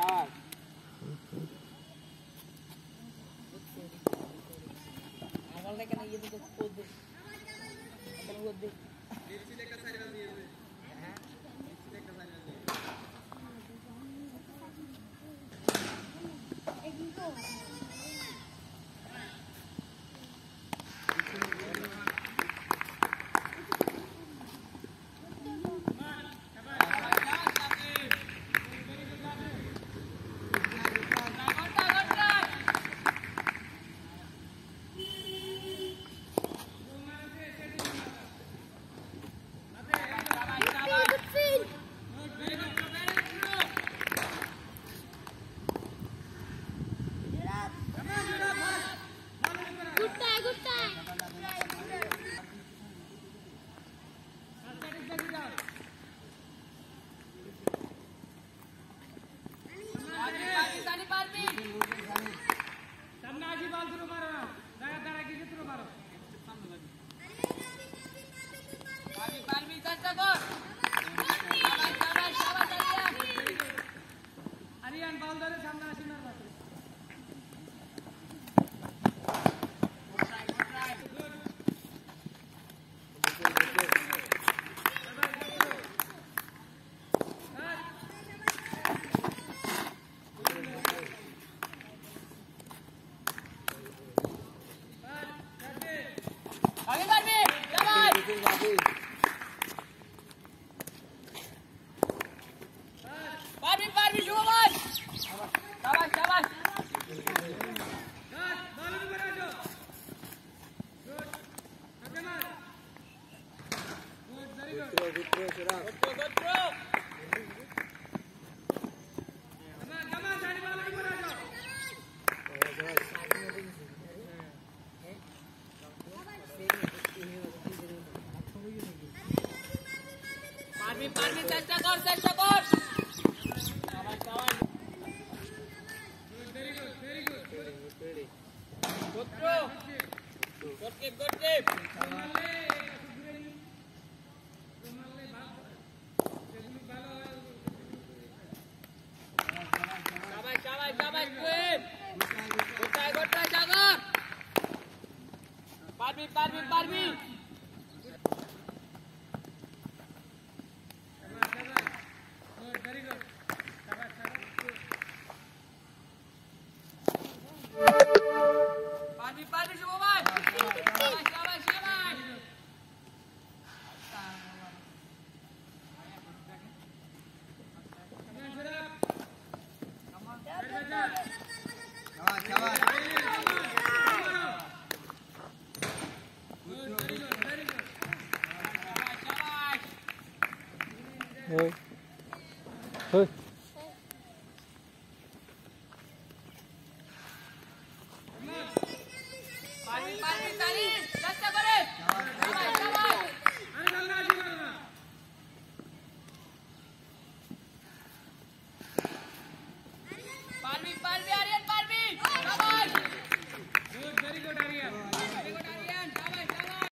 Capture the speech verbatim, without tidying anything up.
Sabar. Awalnya kena gitu tuh kudu. Kena kudu. Dirsi dekat saya dengan dia. Hah? Dirsi dekat saya dengan dia. Eh gitu. Parmi, Parmi, juga mas. Sabar, sabar. Parmi, Parmi, cecah kor, cecah kor. Kawan, kawan. Very good, very good, very good. Good throw. Good keep, good keep. Shabash, shabash, shabash, keep. Good try, good try, Sagar. Parmi, Parmi, Parmi. Parmi, Parmi, semua man. Shabash, shabash, shabash. Thôi. Thôi.